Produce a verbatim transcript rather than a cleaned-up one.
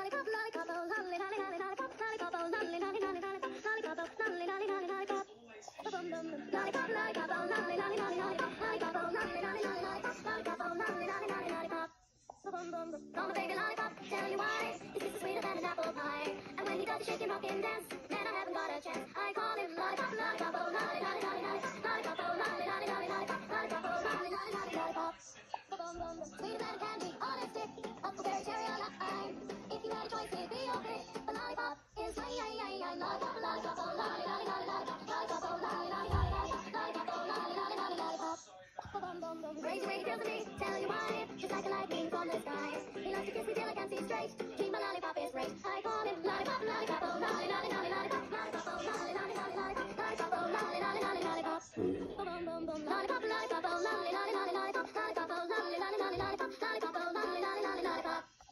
lollipop, lollipop, oh lolly, lolly, lolly, lollipop, lollipop, oh lolly, lolly, lolly, lollipop, lollipop, oh lolly, lolly, lolly, lollipop. Bum bum bum. Lollipop, lollipop, oh lolly, lolly, lolly, lollipop, lollipop, oh lolly, lolly, lolly, lollipop, lollipop, oh lolly, lolly, lolly, lollipop. Bum bum bum. Oh my baby lollipop, tell you why. His kiss is sweeter than an apple pie, and when he does the shake and rock and dance, man I haven't got a chance. I call him lollipop, lollipop, oh lolly, lolly, lolly, lollipop, lollipop, oh lolly, lolly, lolly, lollipop, lollipop, oh lolly, lolly, lolly, lollipop. Bum bum bum. Sweeter than candy on a stick, huckleberry cherry on a lime. If you had a choice, it'd be your pick. The lollipop is yay, yay, yay, yay. Lollipop, lollipop, oh lolly, lolly, lolly, lollipop, lollipop, oh lolly, lolly, lolly, lollipop, lollipop, oh lolly, lolly, lolly, lollipop. Bum bum bum. Crazy way he tells me, tell you why. Just like a lightning from the sky. He loves to kiss me till I can't see straight. Keep my lollipop is great. I call